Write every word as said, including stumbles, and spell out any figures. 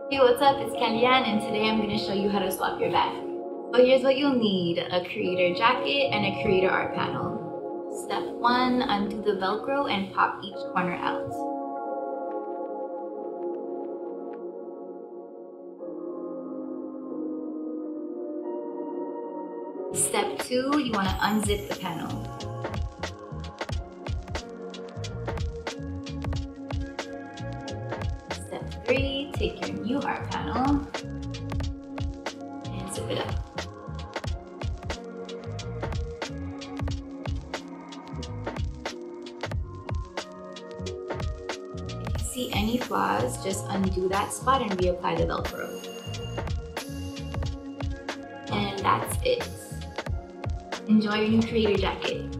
Hey, what's up? It's Kalliane, and today I'm going to show you how to swap your bag. So here's what you'll need: a creator jacket and a creator art panel. Step one, undo the Velcro and pop each corner out. Step two, you want to unzip the panel. Step three, take your new art panel and zip it up. If you see any flaws, just undo that spot and reapply the Velcro. And that's it. Enjoy your new creator jacket.